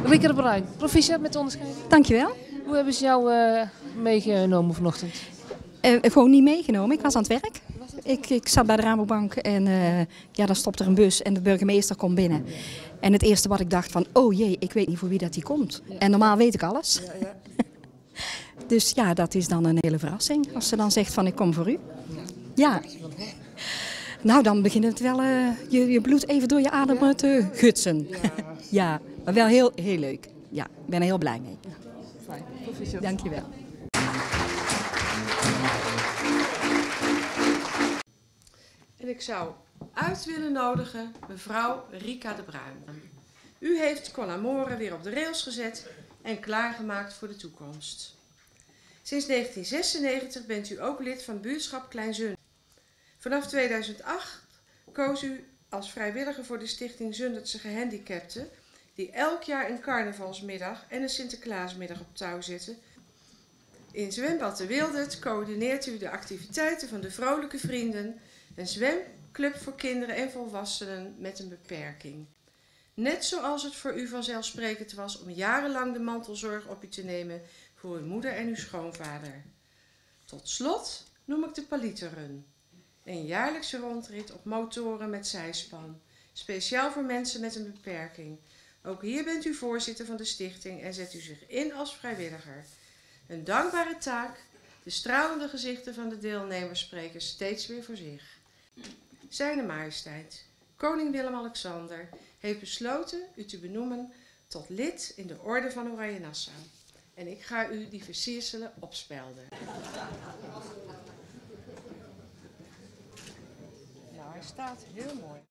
Rika de Bruin, proficiat met de onderscheiding. Dankjewel. Hoe hebben ze jou meegenomen vanochtend? Gewoon niet meegenomen, ik was aan het werk. Ik zat bij de Rabobank en ja, dan stopt er een bus en de burgemeester komt binnen. En het eerste wat ik dacht van, oh jee, ik weet niet voor wie dat die komt. Ja. En normaal weet ik alles. Ja, ja. Dus ja, dat is dan een hele verrassing als ze dan zegt van ik kom voor u. Ja. Nou, dan begint het wel je bloed even door je adem te gutsen. Ja, maar wel heel, heel leuk. Ja, ik ben er heel blij mee. Fijn, proficiat. Dankjewel. En ik zou uit willen nodigen mevrouw Rika de Bruin. U heeft Con Amore weer op de rails gezet en klaargemaakt voor de toekomst. Sinds 1996 bent u ook lid van buurtschap Klein-Zundert. Vanaf 2008 koos u als vrijwilliger voor de Stichting Zundertse Gehandicapten, die elk jaar een carnavalsmiddag en een Sinterklaasmiddag op touw zetten. In Zwembad de Wildert coördineert u de activiteiten van de Vrolijke Vrienden, een zwemclub voor kinderen en volwassenen met een beperking. Net zoals het voor u vanzelfsprekend was om jarenlang de mantelzorg op u te nemen voor uw moeder en uw schoonvader. Tot slot noem ik de Palieterrun. Een jaarlijkse rondrit op motoren met zijspan. Speciaal voor mensen met een beperking. Ook hier bent u voorzitter van de stichting en zet u zich in als vrijwilliger. Een dankbare taak. De stralende gezichten van de deelnemers spreken steeds weer voor zich. Zijne Majesteit, koning Willem-Alexander, heeft besloten u te benoemen tot lid in de Orde van Oranje-Nassau. En ik ga u die versierselen opspelden. Nou, hij staat heel mooi.